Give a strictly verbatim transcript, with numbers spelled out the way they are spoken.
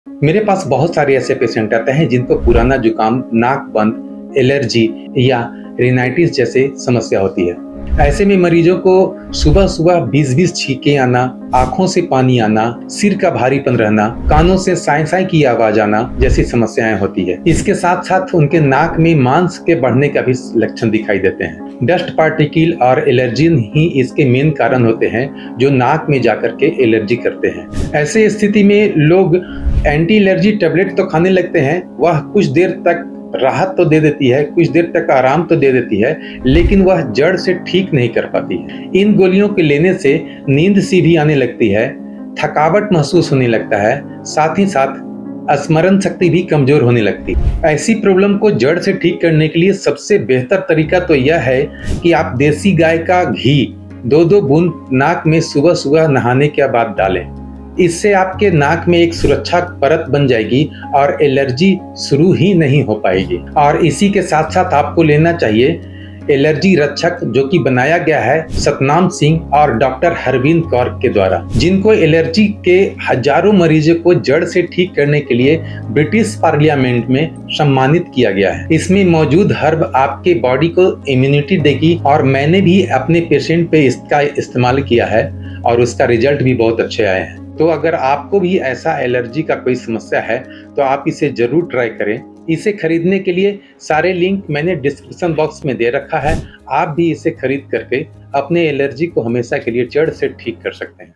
मेरे पास बहुत सारे ऐसे पेशेंट आते हैं जिनको पुराना जुकाम, नाक बंद, एलर्जी या रिनाइटिस जैसे समस्या होती है। ऐसे में मरीजों को सुबह सुबह बीस बीस छींकें आना, आंखों से पानी आना, सिर का भारीपन रहना, कानों से साई साई की आवाज आना जैसी समस्याएं होती है। इसके साथ साथ उनके नाक में मांस के बढ़ने का भी लक्षण दिखाई देते हैं। डस्ट पार्टिकल और एलर्जिन ही इसके मेन कारण होते हैं जो नाक में जाकर के एलर्जी करते हैं। ऐसे स्थिति में लोग एंटी एलर्जी टेबलेट तो खाने लगते हैं, वह कुछ देर तक राहत तो दे देती है, कुछ देर तक आराम तो दे देती है, लेकिन वह जड़ से ठीक नहीं कर पाती है। इन गोलियों के लेने से नींद सी भी आने लगती है, थकावट महसूस होने लगता है, साथ ही साथ स्मरण शक्ति भी कमजोर होने लगती है। ऐसी प्रॉब्लम को जड़ से ठीक करने के लिए सबसे बेहतर तरीका तो यह है कि आप देसी गाय का घी दो दो बूंद नाक में सुबह सुबह नहाने के बाद डालें। इससे आपके नाक में एक सुरक्षा परत बन जाएगी और एलर्जी शुरू ही नहीं हो पाएगी। और इसी के साथ साथ आपको लेना चाहिए एलर्जी रक्षक, जो कि बनाया गया है सतनाम सिंह और डॉक्टर हरविंद कौर के द्वारा, जिनको एलर्जी के हजारों मरीजों को जड़ से ठीक करने के लिए ब्रिटिश पार्लियामेंट में सम्मानित किया गया है। इसमें मौजूद हर्ब आपके बॉडी को इम्यूनिटी देगी और मैंने भी अपने पेशेंट पे इसका इस्तेमाल किया है और उसका रिजल्ट भी बहुत अच्छे आए हैं। तो अगर आपको भी ऐसा एलर्जी का कोई समस्या है तो आप इसे जरूर ट्राई करें। इसे खरीदने के लिए सारे लिंक मैंने डिस्क्रिप्शन बॉक्स में दे रखा है। आप भी इसे खरीद करके अपने एलर्जी को हमेशा के लिए जड़ से ठीक कर सकते हैं।